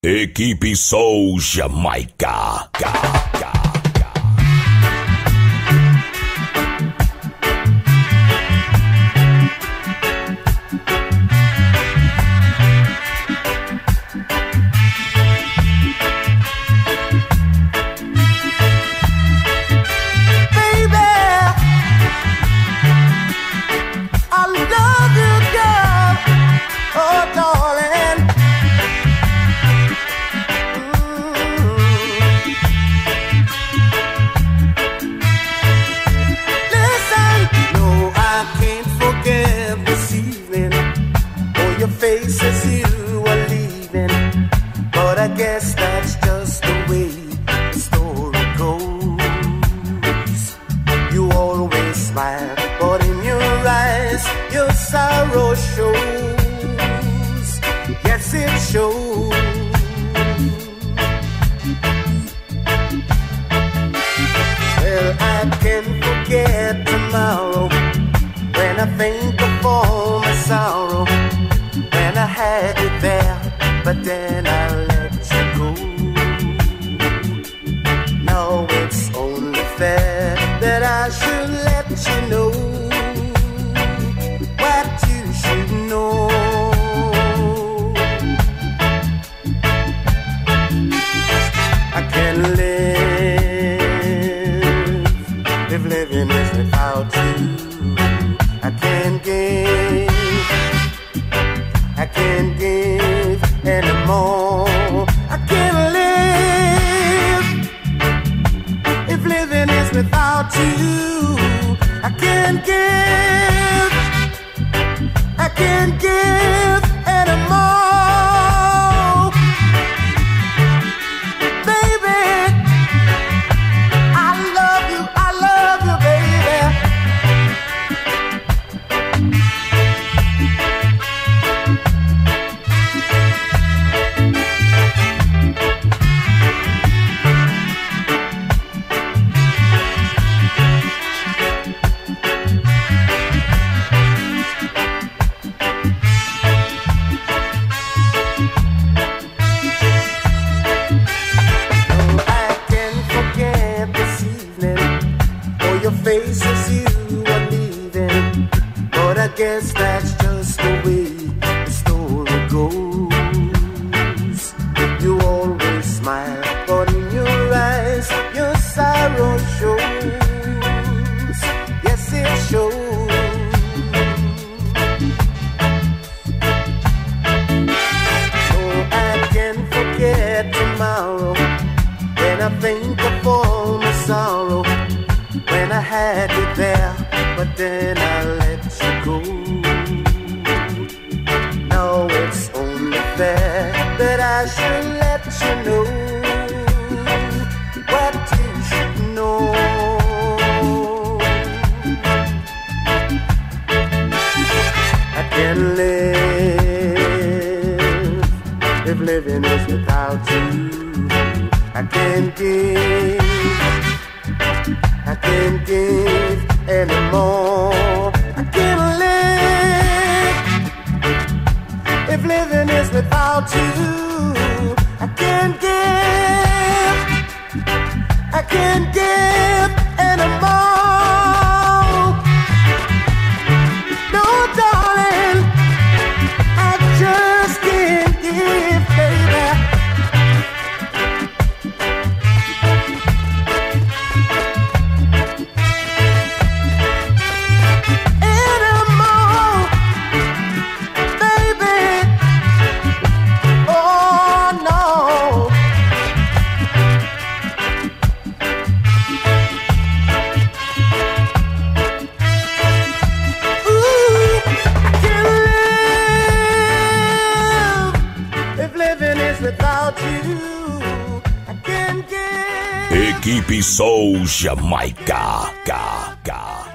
Equipe Soul Jamaica. Faces you are leaving, but I guess that's just the way the story goes. You always smile, but in your eyes your sorrow shows. Yes, it shows. Well, I can forget tomorrow when I think of all my sorrow. And I had you there, but then I let you go. No, it's only fair that I should let you know what you should know. I can't live if living is without you. I can't give anymore. I can't live if living is without you. I can't give anymore. Baby, I love you, baby. Faces you are leaving, but I guess that's just the way the story goes. You always smile, but in your eyes your sorrow shows. Yes, it shows. So I can forget tomorrow when I think of all my sorrow. When I had you there, but then I let you go. Now it's only fair that I should let you know what you should know. I can't live if living is without you. I can't give anymore. I can't live if living is without you. I can't give anymore. No, darling, I just can't give, baby. Equipe Soul Jamaica.